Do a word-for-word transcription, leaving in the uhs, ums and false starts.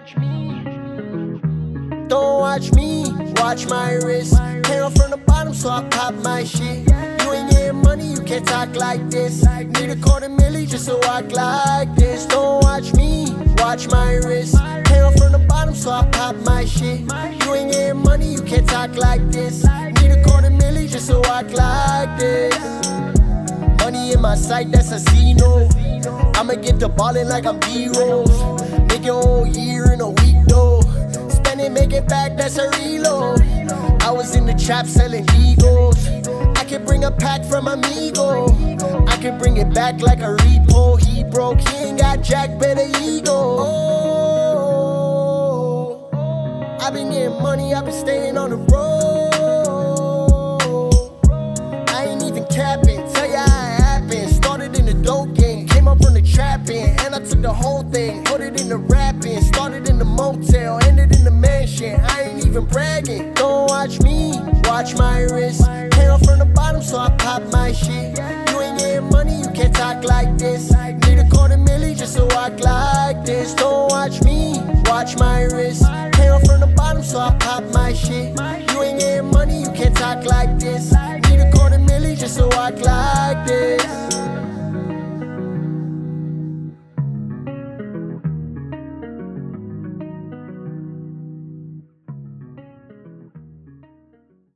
Don't watch me, watch my wrist. Came up from the bottom, so I pop my shit. You ain't getting money, you can't talk like this. Need a quarter milli just to walk like this. Don't watch me, watch my wrist. Came up from the bottom, so I pop my shit. You ain't getting money, you can't talk like this. Need a quarter milli just to walk like this. Money in my sight, that's a C-no. I'ma get the ballin' like I'm D-Rose. Make your whole year in a week though. Spend it, make it back, that's a reload. I was in the trap selling egos. I can bring a pack from Amigo. I can bring it back like a repo. He broke, he ain't got jack, better ego. Oh, I been getting money, I been staying on the road. I ain't even capping, tell ya how it happened. Started in the dope game, came up from the trapping, and I took the whole thing, put it in the rapping. Started in the motel, ended in the mansion. I ain't even bragging. Don't watch me, watch my wrist. Came up from the bottom, so I pop my shit. You ain't getting money, you can't talk like this. Need a quarter milli just to walk like this. Don't watch me, watch my wrist. Came up from the bottom, so I pop my shit. You ain't getting money, you can't talk like this. Need a quarter milli just to walk like this.